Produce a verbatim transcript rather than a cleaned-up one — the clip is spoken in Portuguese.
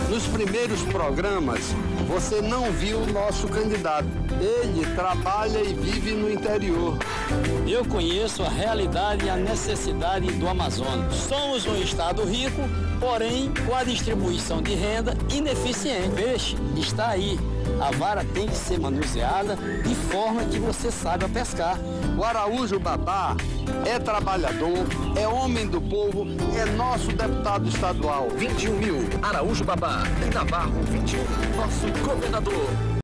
Nos primeiros programas, você não viu o nosso candidato. Ele trabalha e vive no interior. Eu conheço a realidade e a necessidade do Amazonas. Somos um estado rico, porém com a distribuição de renda ineficiente. O peixe está aí. A vara tem que ser manuseada de forma que você saiba pescar. O Araújo Babá é trabalhador, é homem do povo, é nosso deputado estadual. vinte e um mil, Araújo Babá, e Navarro vinte e um, nosso governador.